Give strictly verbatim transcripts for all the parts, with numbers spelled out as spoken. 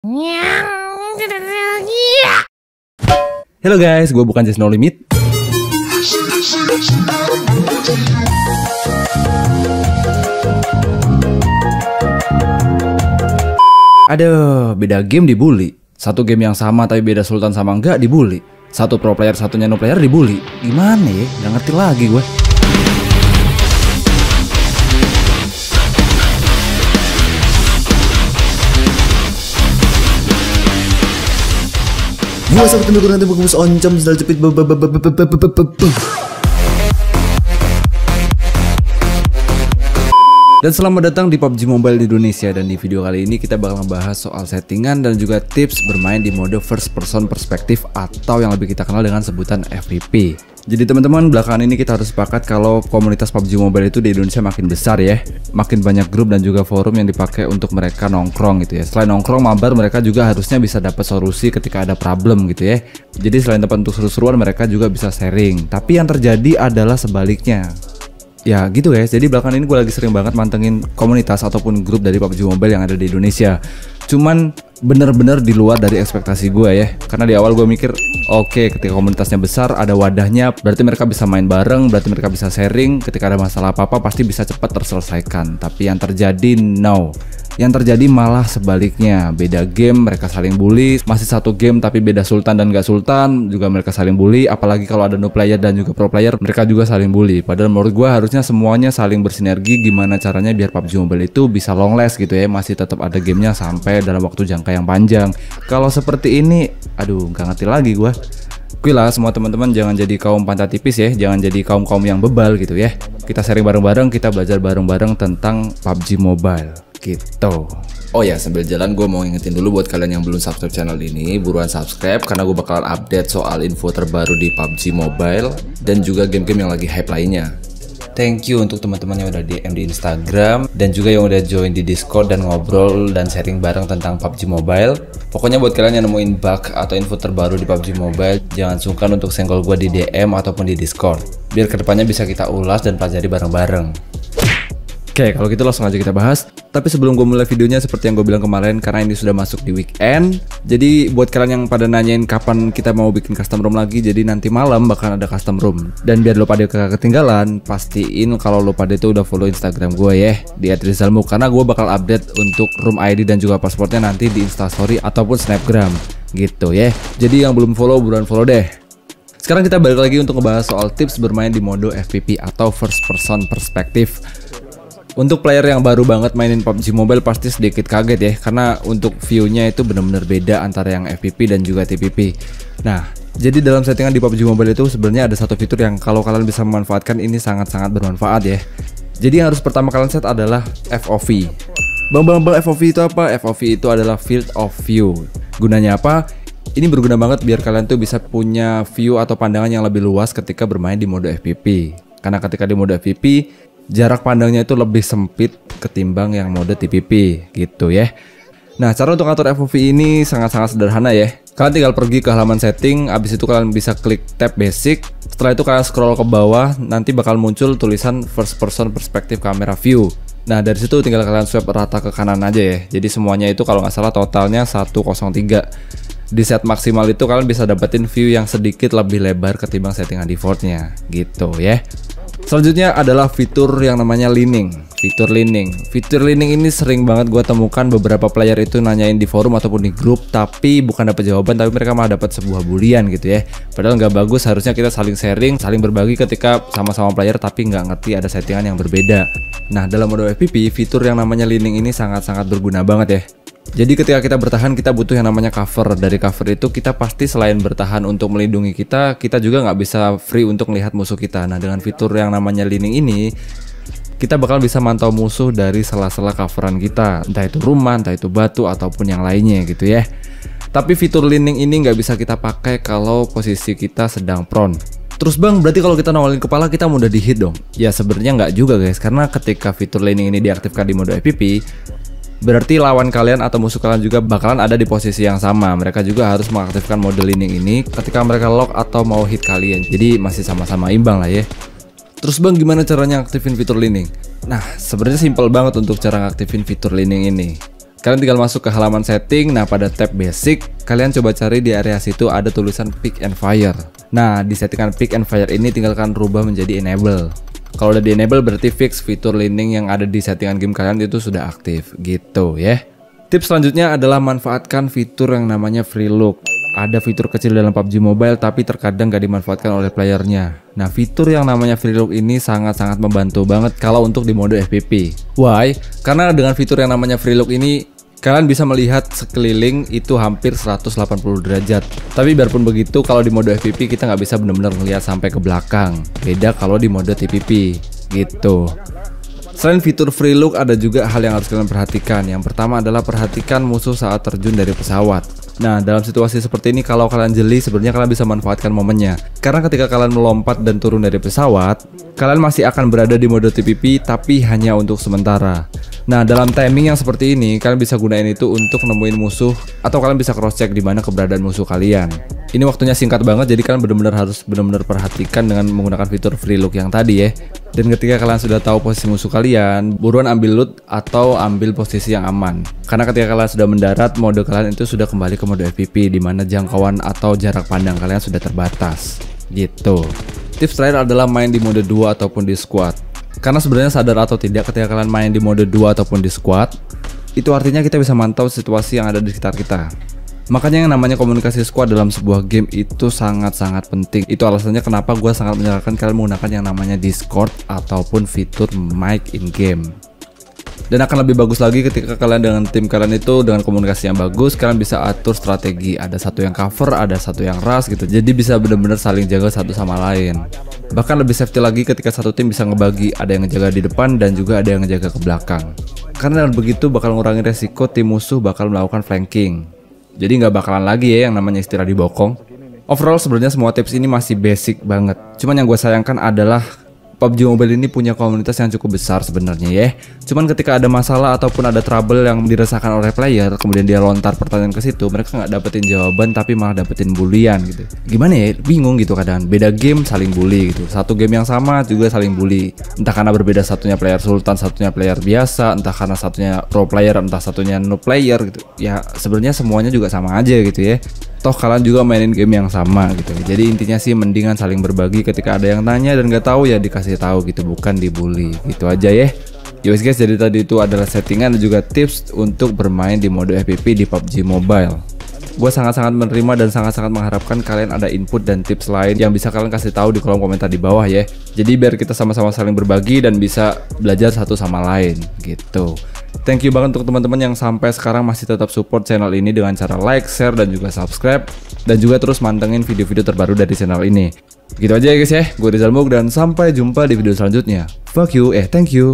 Halo guys, gue bukan Just No Limit. Aduh, beda game dibully. Satu game yang sama tapi beda sultan sama enggak dibully. Satu pro player, satunya no player dibully. Gimana ya? Gak ngerti lagi gue. Gua sahabat pendukung nanti fokus oncom sedal cepit. Dan selamat datang di P U B G Mobile di Indonesia. Dan di video kali ini kita bakal ngebahas soal settingan dan juga tips bermain di mode first person perspektif atau yang lebih kita kenal dengan sebutan F P V. Jadi teman-teman, belakangan ini kita harus sepakat kalau komunitas P U B G Mobile itu di Indonesia makin besar ya. Makin banyak grup dan juga forum yang dipakai untuk mereka nongkrong gitu ya. Selain nongkrong mabar, mereka juga harusnya bisa dapat solusi ketika ada problem gitu ya. Jadi selain tempat untuk seru-seruan, mereka juga bisa sharing. Tapi yang terjadi adalah sebaliknya. Ya gitu guys, jadi belakangan ini gue lagi sering banget mantengin komunitas ataupun grup dari P U B G Mobile yang ada di Indonesia. Cuman bener-bener di luar dari ekspektasi gue ya. Karena di awal gue mikir, oke okay, ketika komunitasnya besar, ada wadahnya, berarti mereka bisa main bareng, berarti mereka bisa sharing. Ketika ada masalah apa-apa pasti bisa cepat terselesaikan. Tapi yang terjadi no. Yang terjadi malah sebaliknya. Beda game, mereka saling bully. Masih satu game tapi beda sultan dan gak sultan, juga mereka saling bully. Apalagi kalau ada no player dan juga pro player, mereka juga saling bully. Padahal menurut gue harusnya semuanya saling bersinergi. Gimana caranya biar P U B G Mobile itu bisa long last gitu ya. Masih tetap ada gamenya sampai dalam waktu jangka yang panjang. Kalau seperti ini, aduh gak ngerti lagi gue. Kuy lah semua teman-teman, jangan jadi kaum pantat tipis ya. Jangan jadi kaum-kaum yang bebal gitu ya. Kita sharing bareng-bareng, kita belajar bareng-bareng tentang P U B G Mobile gitu. Oh ya, sambil jalan gue mau ingetin dulu buat kalian yang belum subscribe channel ini, buruan subscribe karena gue bakalan update soal info terbaru di P U B G Mobile dan juga game-game yang lagi hype lainnya. Thank you untuk teman-teman yang udah D M di Instagram dan juga yang udah join di Discord dan ngobrol dan sharing bareng tentang P U B G Mobile. Pokoknya buat kalian yang nemuin bug atau info terbaru di P U B G Mobile, jangan sungkan untuk senggol gue di D M ataupun di Discord. Biar kedepannya bisa kita ulas dan pelajari bareng-bareng. Oke, kalau gitu langsung aja kita bahas. Tapi sebelum gue mulai videonya, seperti yang gue bilang kemarin, karena ini sudah masuk di weekend, jadi buat kalian yang pada nanyain kapan kita mau bikin custom room lagi, jadi nanti malam bakal ada custom room. Dan biar lo pada gak ketinggalan, pastiin kalau lo pada itu udah follow Instagram gue ya, di at rizalmu, karena gue bakal update untuk room I D dan juga passwordnya nanti di Instastory ataupun Snapgram gitu ya. Jadi yang belum follow, buruan follow deh. Sekarang kita balik lagi untuk ngebahas soal tips bermain di mode F P V atau first person perspektif. Untuk player yang baru banget mainin P U B G Mobile pasti sedikit kaget ya, karena untuk view-nya itu benar-benar beda antara yang F P V dan juga T P V. Nah, jadi dalam settingan di P U B G Mobile itu sebenarnya ada satu fitur yang kalau kalian bisa memanfaatkan ini sangat-sangat bermanfaat ya. Jadi yang harus pertama kalian set adalah F O V. Bang bang bang F O V itu apa? F O V itu adalah field of view. Gunanya apa? Ini berguna banget biar kalian tuh bisa punya view atau pandangan yang lebih luas ketika bermain di mode F P V. Karena ketika di mode F P V jarak pandangnya itu lebih sempit ketimbang yang mode T P V gitu ya. Nah, cara untuk atur F O V ini sangat-sangat sederhana ya. Kalian tinggal pergi ke halaman setting, abis itu kalian bisa klik tab basic. Setelah itu kalian scroll ke bawah, nanti bakal muncul tulisan first person perspective camera view. Nah, dari situ tinggal kalian swipe rata ke kanan aja ya. Jadi semuanya itu kalau nggak salah totalnya seratus tiga. Di set maksimal itu kalian bisa dapetin view yang sedikit lebih lebar ketimbang settingan defaultnya gitu ya. Selanjutnya adalah fitur yang namanya leaning. Fitur leaning. Fitur leaning ini sering banget gue temukan beberapa player itu nanyain di forum ataupun di grup, tapi bukan dapat jawaban, tapi mereka malah dapat sebuah bulian gitu ya. Padahal nggak bagus, harusnya kita saling sharing, saling berbagi ketika sama-sama player tapi nggak ngerti ada settingan yang berbeda. Nah, dalam mode F P V, fitur yang namanya leaning ini sangat-sangat berguna banget ya. Jadi ketika kita bertahan, kita butuh yang namanya cover. Dari cover itu kita pasti selain bertahan untuk melindungi kita, kita juga nggak bisa free untuk melihat musuh kita. Nah, dengan fitur yang namanya leaning ini, kita bakal bisa mantau musuh dari sela-sela coveran kita, entah itu rumah, entah itu batu, ataupun yang lainnya gitu ya. Tapi fitur leaning ini nggak bisa kita pakai kalau posisi kita sedang prone. Terus bang, berarti kalau kita nongolin kepala kita mudah di hit dong? Ya sebenarnya nggak juga guys, karena ketika fitur leaning ini diaktifkan di mode F P V, berarti lawan kalian atau musuh kalian juga bakalan ada di posisi yang sama. Mereka juga harus mengaktifkan mode leaning ini ketika mereka lock atau mau hit kalian. Jadi masih sama-sama imbang lah ya. Terus bang, gimana caranya aktifin fitur leaning? Nah, sebenarnya simpel banget untuk cara ngaktifin fitur leaning ini. Kalian tinggal masuk ke halaman setting. Nah, pada tab basic, kalian coba cari di area situ ada tulisan pick and fire. Nah, di settingan pick and fire ini tinggal kalian rubah menjadi enable. Kalau udah di enable berarti fix fitur leaning yang ada di settingan game kalian itu sudah aktif gitu ya. Tips selanjutnya adalah manfaatkan fitur yang namanya free look. Ada fitur kecil dalam P U B G Mobile tapi terkadang gak dimanfaatkan oleh playernya. Nah, fitur yang namanya free look ini sangat-sangat membantu banget kalau untuk di mode F P V. Why? Karena dengan fitur yang namanya free look ini kalian bisa melihat sekeliling itu hampir seratus delapan puluh derajat. Tapi biarpun begitu, kalau di mode F P V kita nggak bisa benar-benar melihat sampai ke belakang. Beda kalau di mode T P P gitu. Selain fitur free look, ada juga hal yang harus kalian perhatikan. Yang pertama adalah perhatikan musuh saat terjun dari pesawat. Nah, dalam situasi seperti ini kalau kalian jeli, sebenarnya kalian bisa manfaatkan momennya. Karena ketika kalian melompat dan turun dari pesawat, kalian masih akan berada di mode T P P tapi hanya untuk sementara. Nah, dalam timing yang seperti ini, kalian bisa gunain itu untuk nemuin musuh atau kalian bisa cross check di mana keberadaan musuh kalian. Ini waktunya singkat banget, jadi kalian benar-benar harus benar-benar perhatikan dengan menggunakan fitur free look yang tadi ya. Dan ketika kalian sudah tahu posisi musuh kalian, buruan ambil loot atau ambil posisi yang aman. Karena ketika kalian sudah mendarat, mode kalian itu sudah kembali ke mode F P V di mana jangkauan atau jarak pandang kalian sudah terbatas. Gitu. Tips terakhir adalah main di mode dua ataupun di squad. Karena sebenarnya sadar atau tidak, ketika kalian main di mode dua ataupun di squad, itu artinya kita bisa mantau situasi yang ada di sekitar kita. Makanya yang namanya komunikasi squad dalam sebuah game itu sangat-sangat penting. Itu alasannya kenapa gue sangat menyarankan kalian menggunakan yang namanya Discord ataupun fitur mic in game. Dan akan lebih bagus lagi ketika kalian dengan tim kalian itu dengan komunikasi yang bagus, kalian bisa atur strategi. Ada satu yang cover, ada satu yang rush gitu. Jadi bisa benar-benar saling jaga satu sama lain. Bahkan lebih safety lagi ketika satu tim bisa ngebagi, ada yang ngejaga di depan dan juga ada yang ngejaga ke belakang. Karena dengan begitu bakal ngurangi resiko tim musuh bakal melakukan flanking. Jadi nggak bakalan lagi ya yang namanya istilah dibokong. Overall sebenarnya semua tips ini masih basic banget. Cuman yang gue sayangkan adalah P U B G Mobile ini punya komunitas yang cukup besar sebenarnya ya. Cuman ketika ada masalah ataupun ada trouble yang dirasakan oleh player, kemudian dia lontar pertanyaan ke situ, mereka nggak dapetin jawaban tapi malah dapetin bulian gitu. Gimana ya? Bingung gitu kadang. Beda game saling bully gitu. Satu game yang sama juga saling bully. Entah karena berbeda, satunya player sultan, satunya player biasa, entah karena satunya pro player, entah satunya no player gitu. Ya sebenarnya semuanya juga sama aja gitu ya. Toh kalian juga mainin game yang sama gitu. Jadi intinya sih mendingan saling berbagi, ketika ada yang tanya dan gak tahu ya dikasih tahu gitu, bukan dibully. Gitu aja ya. Yowes guys, jadi tadi itu adalah settingan dan juga tips untuk bermain di mode F P V di P U B G Mobile. Gue sangat-sangat menerima dan sangat-sangat mengharapkan kalian ada input dan tips lain yang bisa kalian kasih tahu di kolom komentar di bawah ya. Jadi biar kita sama-sama saling berbagi dan bisa belajar satu sama lain gitu. Thank you banget untuk teman-teman yang sampai sekarang masih tetap support channel ini dengan cara like, share, dan juga subscribe. Dan juga terus mantengin video-video terbaru dari channel ini. Gitu aja ya guys ya, gue Rizal Mug dan sampai jumpa di video selanjutnya. Fuck you, eh thank you.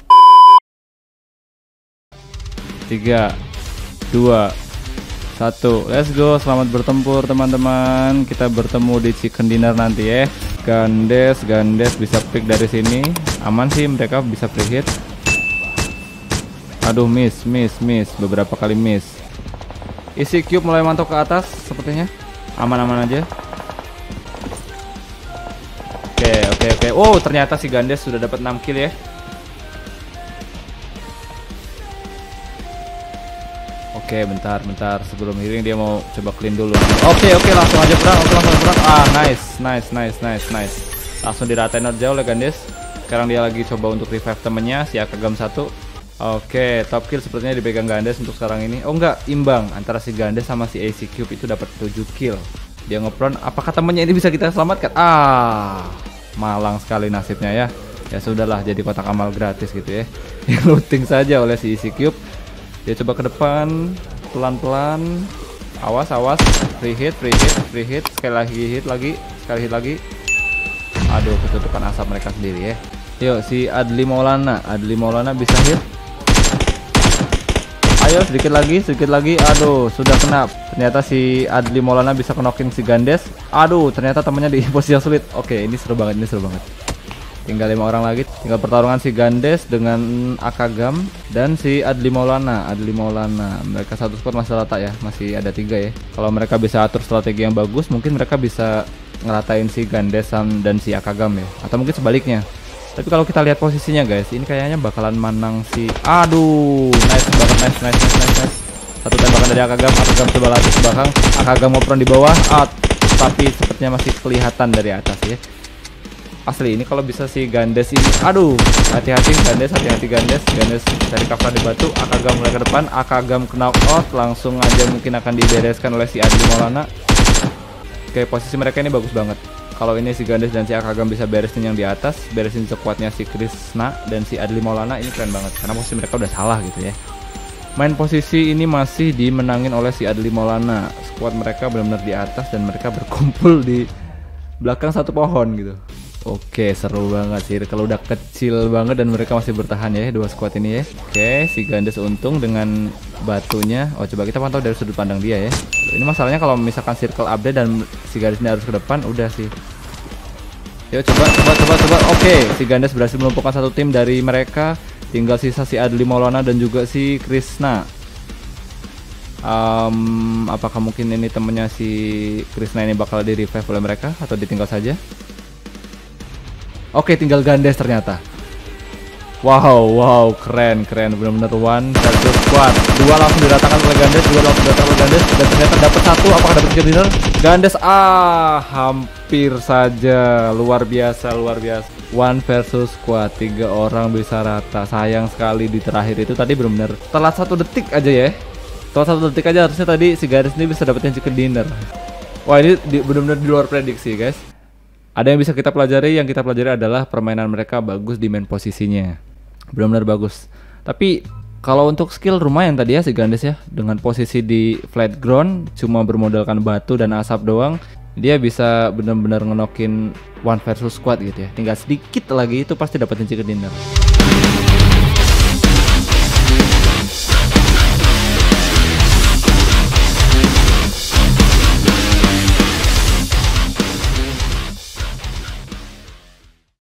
tiga, dua, satu, let's go. Selamat bertempur teman-teman. Kita bertemu di chicken dinner nanti ya. Gandes, Gandes bisa pick dari sini. Aman sih, mereka bisa free hit. Aduh, miss, miss, miss, beberapa kali miss. Isi cube mulai mantap ke atas sepertinya. Aman-aman aja. Oke, oke, oke. Oh, ternyata si Gandes sudah dapat enam kill ya. Oke, bentar, bentar. Sebelum healing dia mau coba clean dulu. Oke, oke, langsung aja perang. Oke, langsung perang. Ah, nice, nice, nice, nice, nice. Langsung diratain jauh oleh Gandes. Sekarang dia lagi coba untuk revive temennya, si Akagam satu. Oke, top kill sepertinya dipegang Gandes untuk sekarang ini. Oh enggak, imbang antara si Gandes sama si A C Cube itu dapat tujuh kill. Dia ngepron, apakah temennya ini bisa kita selamatkan? Ah, malang sekali nasibnya ya. Ya sudahlah, jadi kotak amal gratis gitu ya. Looting saja oleh si A C Cube. Dia coba ke depan, pelan-pelan. Awas, awas. Free hit, free hit, free hit. Sekali lagi hit lagi, sekali hit lagi. Aduh, ketutupan asap mereka sendiri ya. Yuk, si Adli Maulana, Adli Maulana bisa hit. Ayo sedikit lagi, sedikit lagi. Aduh, sudah kena. Ternyata si Adli Maulana bisa knock-in si Gandes. Aduh, ternyata temannya di posisi yang sulit. Oke, ini seru banget, ini seru banget. Tinggal lima orang lagi. Tinggal pertarungan si Gandes dengan Akagam dan si Adli Maulana. Adli Maulana. Mereka satu squad masih rata ya, masih ada tiga ya. Kalau mereka bisa atur strategi yang bagus, mungkin mereka bisa ngeratain si Gandes dan si Akagam ya. Atau mungkin sebaliknya. Tapi kalau kita lihat posisinya guys, ini kayaknya bakalan menang si. Aduh, nice banget, nice, nice, nice, nice, nice. Satu tembakan dari Akagam, Akagam coba lari ke belakang, Akagam ngopron di bawah, ah, tapi sepertinya masih kelihatan dari atas ya. Asli ini kalau bisa si Gandes ini, aduh, hati-hati Gandes, hati-hati Gandes, Gandes dari cover di batu, Akagam mulai ke depan, Akagam knock out, langsung aja mungkin akan dibereskan oleh si Adli Maulana. Oke, posisi mereka ini bagus banget. Kalau ini si Gandes dan si Akagam bisa beresin yang di atas, beresin sekuatnya si Krishna dan si Adli Maulana, ini keren banget karena posisi mereka udah salah gitu ya. Main posisi ini masih dimenangin oleh si Adli Maulana. Skuad mereka benar-benar di atas dan mereka berkumpul di belakang satu pohon gitu. Oke, seru banget sih. Kalau udah kecil banget dan mereka masih bertahan ya dua skuad ini ya. Oke, si Gandes untung dengan batunya. Oh, coba kita pantau dari sudut pandang dia ya. Ini masalahnya kalau misalkan circle update dan si Gandes ini harus ke depan, udah sih. Yuk coba coba coba coba. Oke, si Gandes berhasil melumpuhkan satu tim dari mereka. Tinggal sisa si Adli Maulana dan juga si Krishna. Um, apakah mungkin ini temennya si Krishna ini bakal di revive oleh mereka atau ditinggal saja? Oke, tinggal Gandes ternyata. Wow, wow, keren, keren, benar-benar one versus squad. Dua langsung diratakan oleh Gandes, dua langsung diratakan oleh Gandes, dan ternyata dapat satu. Apakah dapat dinner? Gandes, ah, hampir saja. Luar biasa, luar biasa. One versus squad, tiga orang bisa rata. Sayang sekali di terakhir itu tadi benar-benar telat satu detik aja ya. Telat satu detik aja harusnya tadi si Gandes ini bisa dapetin chicken dinner. Wah, ini benar-benar di luar prediksi guys. Ada yang bisa kita pelajari, yang kita pelajari adalah permainan mereka bagus di main posisinya. Benar-benar bagus. Tapi kalau untuk skill lumayan tadi ya si Gandes ya. Dengan posisi di flat ground, cuma bermodalkan batu dan asap doang, dia bisa benar-benar ngenokin one versus squad gitu ya. Tinggal sedikit lagi itu pasti dapetin chicken dinner.